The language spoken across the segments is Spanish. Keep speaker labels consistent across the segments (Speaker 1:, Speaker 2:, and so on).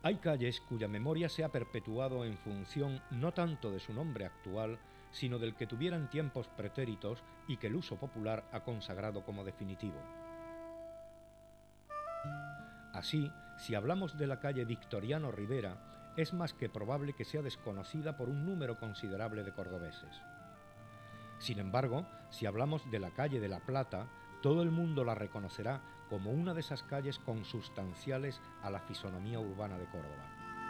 Speaker 1: Hay calles cuya memoria se ha perpetuado en función no tanto de su nombre actual, sino del que tuviera en tiempos pretéritos y que el uso popular ha consagrado como definitivo. Así, si hablamos de la calle Victoriano Rivera, es más que probable que sea desconocida por un número considerable de cordobeses. Sin embargo, si hablamos de la calle de la Plata, todo el mundo la reconocerá como una de esas calles consustanciales a la fisonomía urbana de Córdoba.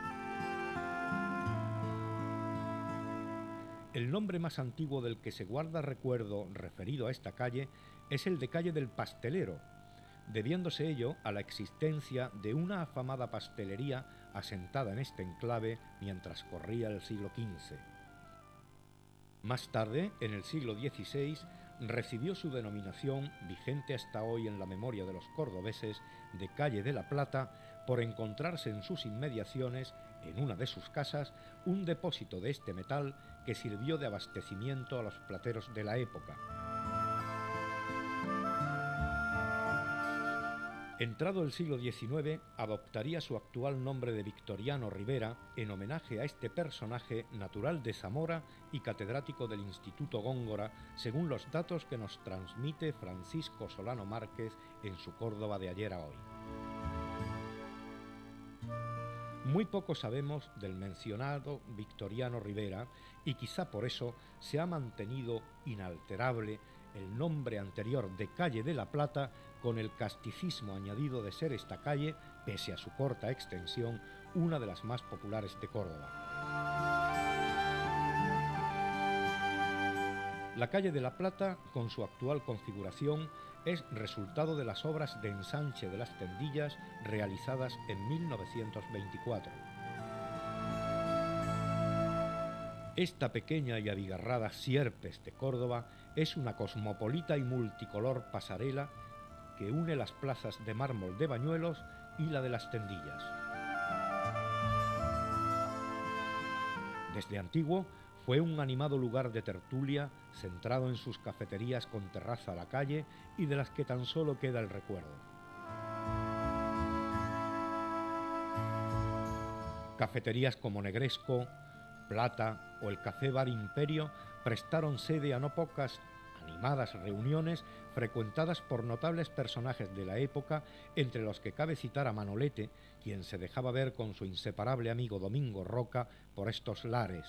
Speaker 1: El nombre más antiguo del que se guarda recuerdo referido a esta calle es el de calle del Pastelero, debiéndose ello a la existencia de una afamada pastelería asentada en este enclave mientras corría el siglo XV. Más tarde, en el siglo XVI, recibió su denominación, vigente hasta hoy en la memoria de los cordobeses, de calle de la Plata, por encontrarse en sus inmediaciones, en una de sus casas, un depósito de este metal que sirvió de abastecimiento a los plateros de la época. Entrado el siglo XIX, adoptaría su actual nombre de Victoriano Rivera en homenaje a este personaje natural de Zamora y catedrático del Instituto Góngora, según los datos que nos transmite Francisco Solano Márquez en su Córdoba de ayer a hoy. Muy poco sabemos del mencionado Victoriano Rivera y quizá por eso se ha mantenido inalterable el nombre anterior de Calle de la Plata, con el casticismo añadido de ser esta calle, pese a su corta extensión, una de las más populares de Córdoba. La calle de la Plata, con su actual configuración, es resultado de las obras de ensanche de las Tendillas realizadas en 1924. Esta pequeña y abigarrada Sierpes de Córdoba es una cosmopolita y multicolor pasarela que une las plazas de mármol de Bañuelos y la de las Tendillas. Desde antiguo fue un animado lugar de tertulia centrado en sus cafeterías con terraza a la calle y de las que tan solo queda el recuerdo. Cafeterías como Negresco, Plata o el Café Bar Imperio prestaron sede a no pocas animadas reuniones frecuentadas por notables personajes de la época, entre los que cabe citar a Manolete, quien se dejaba ver con su inseparable amigo Domingo Roca por estos lares.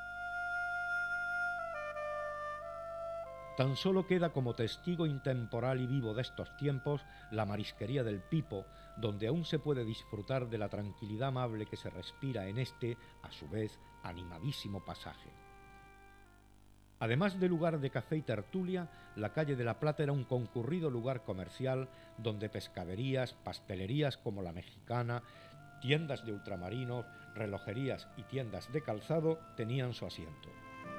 Speaker 1: Tan solo queda como testigo intemporal y vivo de estos tiempos la marisquería del Pipo, donde aún se puede disfrutar de la tranquilidad amable que se respira en este, a su vez, animadísimo pasaje. Además de lugar de café y tertulia, la calle de la Plata era un concurrido lugar comercial donde pescaderías, pastelerías como la Mexicana, tiendas de ultramarinos, relojerías y tiendas de calzado tenían su asiento.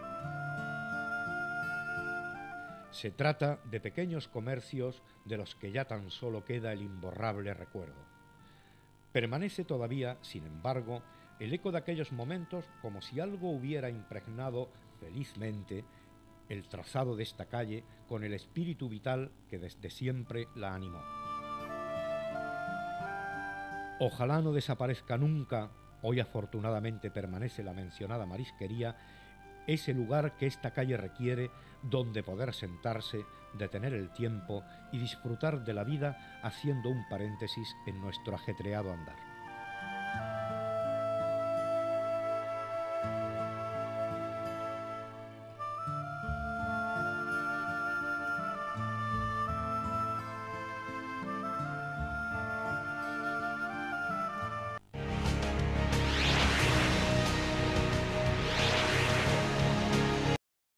Speaker 1: Se trata de pequeños comercios de los que ya tan solo queda el imborrable recuerdo. Permanece todavía, sin embargo, el eco de aquellos momentos, como si algo hubiera impregnado felizmente el trazado de esta calle con el espíritu vital que desde siempre la animó. Ojalá no desaparezca nunca, hoy afortunadamente permanece la mencionada marisquería, ese lugar que esta calle requiere, donde poder sentarse, detener el tiempo y disfrutar de la vida haciendo un paréntesis en nuestro ajetreado andar.